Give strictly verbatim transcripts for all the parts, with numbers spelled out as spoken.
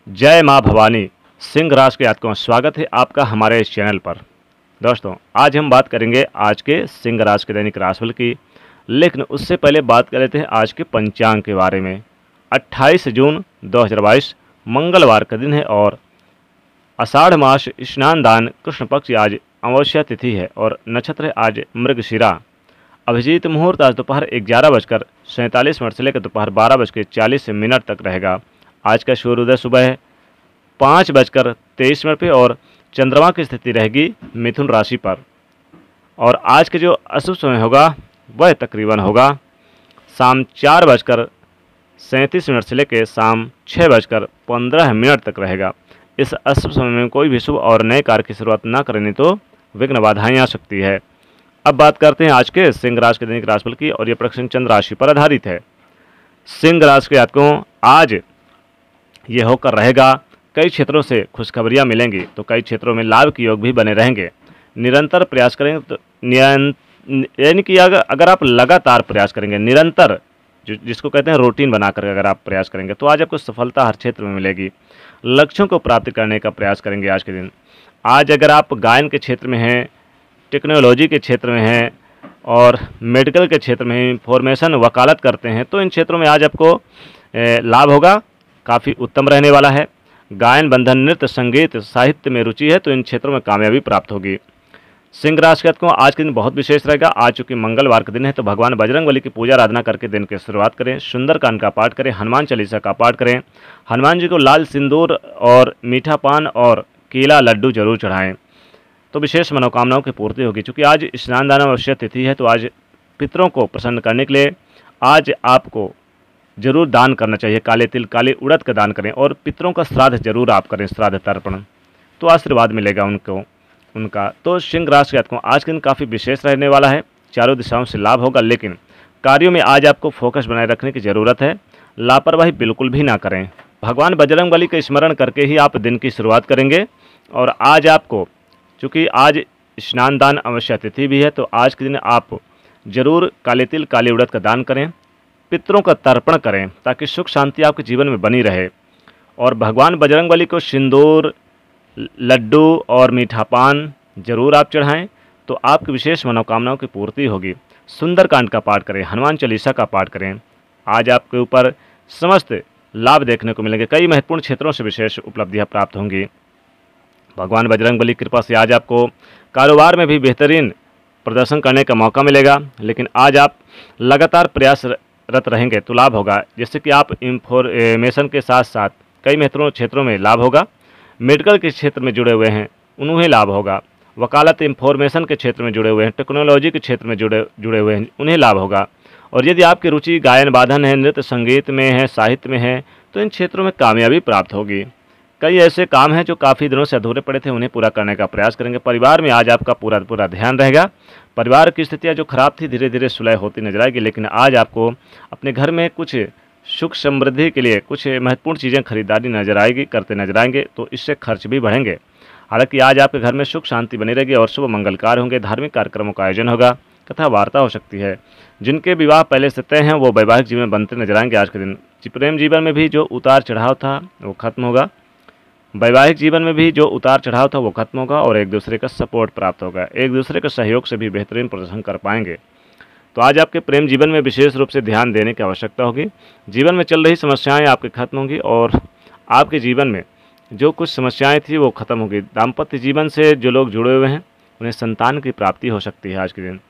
जय माँ भवानी। सिंह राशि के जातकों स्वागत है आपका हमारे इस चैनल पर। दोस्तों आज हम बात करेंगे आज के सिंह राशि के दैनिक राशिफल की, लेकिन उससे पहले बात कर लेते हैं आज के पंचांग के बारे में। अट्ठाईस जून दो हज़ार बाईस मंगलवार का दिन है और आषाढ़ मास स्नान दान कृष्ण पक्ष आज अमावस्या तिथि है और नक्षत्र है आज मृगशिरा। अभिजीत मुहूर्त आज दोपहर ग्यारह बजकर सैंतालीस मिनट से लेकर दोपहर बारह बज के चालीस मिनट तक रहेगा। आज का सूर्योदय सुबह है पाँच बजकर तेईस मिनट पे और चंद्रमा की स्थिति रहेगी मिथुन राशि पर। और आज के जो अशुभ समय होगा वह तकरीबन होगा शाम चार बजकर सैंतीस मिनट से लेकर शाम छः बजकर पंद्रह मिनट तक रहेगा। इस अशुभ समय में कोई भी शुभ और नए कार्य की शुरुआत ना करें तो विघ्न बाधाएं आ सकती है। अब बात करते हैं आज के सिंह राशि के दैनिक राशिफल की और ये प्रश्न चंद्र राशि पर आधारित है। सिंह राशि के जातकों आज ये होकर रहेगा, कई क्षेत्रों से खुशखबरियां मिलेंगी तो कई क्षेत्रों में लाभ के योग भी बने रहेंगे। निरंतर प्रयास करेंगे तो यानी कि अगर अगर आप लगातार प्रयास करेंगे, निरंतर जो जिसको कहते हैं रूटीन बनाकर अगर आप प्रयास करेंगे तो आज आपको सफलता हर क्षेत्र में मिलेगी। लक्ष्यों को प्राप्त करने का प्रयास करेंगे आज के दिन। आज अगर आप गायन के क्षेत्र में हैं, टेक्नोलॉजी के क्षेत्र में हैं और मेडिकल के क्षेत्र में इंफॉर्मेशन वकालत करते हैं तो इन क्षेत्रों में आज आपको लाभ होगा, काफ़ी उत्तम रहने वाला है। गायन, बंधन, नृत्य, संगीत, साहित्य में रुचि है तो इन क्षेत्रों में कामयाबी प्राप्त होगी। सिंह राशि के जातकों आज के दिन बहुत विशेष रहेगा। आज चूंकि मंगलवार का दिन है तो भगवान बजरंगबली की पूजा आराधना करके दिन की शुरुआत करें। सुंदरकांड का पाठ करें, हनुमान चालीसा का पाठ करें। हनुमान जी को लाल सिंदूर और मीठा पान और केला लड्डू जरूर चढ़ाएं तो विशेष मनोकामनाओं की पूर्ति होगी। चूँकि आज स्नान दान अवश्य तिथि है तो आज पितरों को प्रसन्न करने के लिए आज आपको जरूर दान करना चाहिए। काले तिल, काले उड़द का दान करें और पितरों का श्राद्ध जरूर आप करें, श्राद्ध तर्पण, तो आशीर्वाद मिलेगा उनको उनका। तो सिंह राशि के जातकों आज के दिन काफ़ी विशेष रहने वाला है। चारों दिशाओं से लाभ होगा, लेकिन कार्यों में आज आपको फोकस बनाए रखने की ज़रूरत है। लापरवाही बिल्कुल भी ना करें। भगवान बजरंगबली का स्मरण करके ही आप दिन की शुरुआत करेंगे। और आज आपको चूँकि आज स्नान दान अवश्य तिथि भी है तो आज के दिन आप जरूर काले तिल, काले उड़द का दान करें, पितरों का तर्पण करें ताकि सुख शांति आपके जीवन में बनी रहे। और भगवान बजरंगबली को सिंदूर, लड्डू और मीठा पान जरूर आप चढ़ाएं तो आपकी विशेष मनोकामनाओं की पूर्ति होगी। सुंदरकांड का पाठ करें, हनुमान चालीसा का पाठ करें। आज आपके ऊपर समस्त लाभ देखने को मिलेंगे। कई महत्वपूर्ण क्षेत्रों से विशेष उपलब्धियां प्राप्त होंगी। भगवान बजरंगबली की कृपा से आज आपको कारोबार में भी बेहतरीन प्रदर्शन करने का मौका मिलेगा, लेकिन आज आप लगातार प्रयास रत रहेंगे तो लाभ होगा। जैसे कि आप इंफॉर्मेशन के साथ साथ कई महत्वपूर्ण क्षेत्रों में लाभ होगा। मेडिकल के क्षेत्र में जुड़े हुए हैं उन्हें लाभ होगा। वकालत, इंफॉर्मेशन के क्षेत्र में जुड़े हुए हैं, टेक्नोलॉजी के क्षेत्र में जुड़े जुड़े हुए हैं उन्हें लाभ होगा। और यदि आपकी रुचि गायन, वादन है, नृत्य, संगीत में है, साहित्य में है तो इन क्षेत्रों में कामयाबी प्राप्त होगी। कई ऐसे काम हैं जो काफ़ी दिनों से अधूरे पड़े थे, उन्हें पूरा करने का प्रयास करेंगे। परिवार में आज आपका पूरा पूरा ध्यान रहेगा। परिवार की स्थितियां जो खराब थी धीरे धीरे सुलह होती नजर आएगी, लेकिन आज आपको अपने घर में कुछ सुख समृद्धि के लिए कुछ महत्वपूर्ण चीज़ें खरीदारी नजर आएगी करते नजर आएंगे तो इससे खर्च भी बढ़ेंगे। हालांकि आज आपके घर में सुख शांति बनी रहेगी और शुभ मंगल कार्य होंगे। धार्मिक कार्यक्रमों का आयोजन होगा, कथा वार्ता हो सकती है। जिनके विवाह पहले से तय हैं वो वैवाहिक जीवन बनते नजर आएंगे आज के दिन। प्रेम जीवन में भी जो उतार चढ़ाव था वो खत्म होगा। वैवाहिक जीवन में भी जो उतार चढ़ाव था वो खत्म होगा और एक दूसरे का सपोर्ट प्राप्त होगा। एक दूसरे के सहयोग से भी बेहतरीन प्रदर्शन कर पाएंगे। तो आज आपके प्रेम जीवन में विशेष रूप से ध्यान देने की आवश्यकता होगी। जीवन में चल रही समस्याएं आपके खत्म होंगी और आपके जीवन में जो कुछ समस्याएं थी वो खत्म होगी। दाम्पत्य जीवन से जो लोग जुड़े हुए हैं उन्हें संतान की प्राप्ति हो सकती है आज के दिन।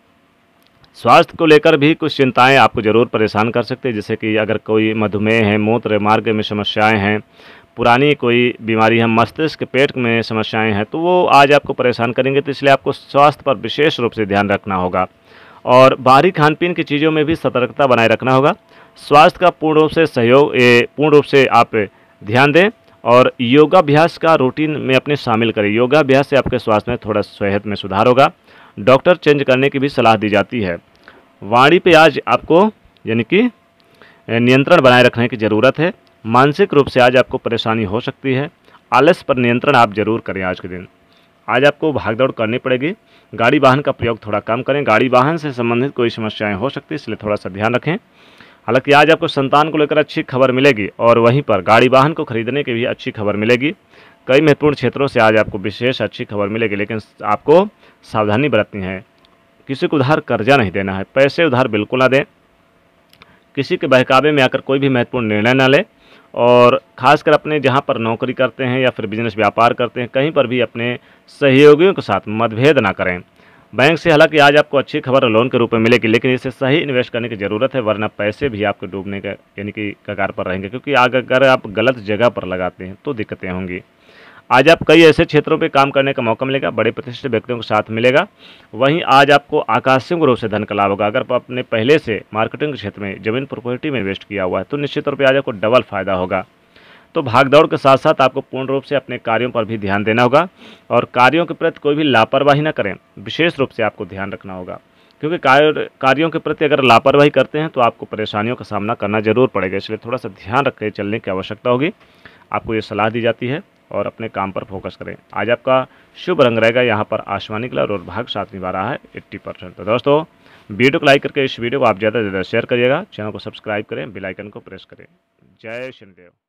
स्वास्थ्य को लेकर भी कुछ चिंताएं आपको जरूर परेशान कर सकती है, जैसे कि अगर कोई मधुमेह है, मूत्र मार्ग में समस्याएं हैं, पुरानी कोई बीमारी है, मस्तिष्क पेट में समस्याएं हैं तो वो आज आपको परेशान करेंगे। तो इसलिए आपको स्वास्थ्य पर विशेष रूप से ध्यान रखना होगा और बाहरी खान पीन की चीज़ों में भी सतर्कता बनाए रखना होगा। स्वास्थ्य का पूर्ण रूप से सहयोग पूर्ण रूप से आप ध्यान दें और योगाभ्यास का रूटीन में अपने शामिल करें। योगाभ्यास से आपके स्वास्थ्य में थोड़ा सेहत में सुधार होगा। डॉक्टर चेंज करने की भी सलाह दी जाती है। वाणी पे आज आपको यानी कि नियंत्रण बनाए रखने की ज़रूरत है। मानसिक रूप से आज आपको परेशानी हो सकती है। आलस पर नियंत्रण आप जरूर करें आज के दिन। आज आपको भागदौड़ करनी पड़ेगी। गाड़ी वाहन का प्रयोग थोड़ा कम करें। गाड़ी वाहन से संबंधित कोई समस्याएं हो सकती है, इसलिए थोड़ा सा ध्यान रखें। हालांकि आज आपको संतान को लेकर अच्छी खबर मिलेगी और वहीं पर गाड़ी वाहन को खरीदने की भी अच्छी खबर मिलेगी। कई महत्वपूर्ण क्षेत्रों से आज आपको विशेष अच्छी खबर मिलेगी, लेकिन आपको सावधानी बरतनी है। किसी को उधार कर्जा नहीं देना है, पैसे उधार बिल्कुल ना दें। किसी के बहकावे में आकर कोई भी महत्वपूर्ण निर्णय ना लें और खासकर अपने जहाँ पर नौकरी करते हैं या फिर बिजनेस व्यापार करते हैं, कहीं पर भी अपने सहयोगियों के साथ मतभेद ना करें। बैंक से हालांकि आज आपको अच्छी खबर लोन के रूप में मिलेगी, लेकिन इसे सही इन्वेस्ट करने की ज़रूरत है, वरना पैसे भी आपके डूबने का यानी कि कगार पर रहेंगे, क्योंकि आग अगर आप गलत जगह पर लगाते हैं तो दिक्कतें होंगी। आज आप कई ऐसे क्षेत्रों पे काम करने का मौका मिलेगा, बड़े प्रतिष्ठित व्यक्तियों के साथ मिलेगा। वहीं आज आपको आकस्मिक रूप से धन का लाभ होगा। अगर आप अपने पहले से मार्केटिंग के क्षेत्र में जमीन प्रॉपर्टी में इन्वेस्ट किया हुआ है तो निश्चित तौर पे आज आपको डबल फायदा होगा। तो भागदौड़ के साथ साथ आपको पूर्ण रूप से अपने कार्यों पर भी ध्यान देना होगा और कार्यों के प्रति कोई भी लापरवाही ना करें, विशेष रूप से आपको ध्यान रखना होगा, क्योंकि कार्य कार्यों के प्रति अगर लापरवाही करते हैं तो आपको परेशानियों का सामना करना जरूर पड़ेगा। इसलिए थोड़ा सा ध्यान रख के चलने की आवश्यकता होगी। आपको ये सलाह दी जाती है और अपने काम पर फोकस करें। आज आपका शुभ रंग रहेगा यहाँ पर आसमानी कलर और भाग साथ निभा रहा है अस्सी परसेंट। तो दोस्तों, वीडियो को लाइक करके इस वीडियो को आप ज़्यादा से ज़्यादा शेयर करिएगा, चैनल को सब्सक्राइब करें, बेल आइकन को प्रेस करें। जय शनिदेव।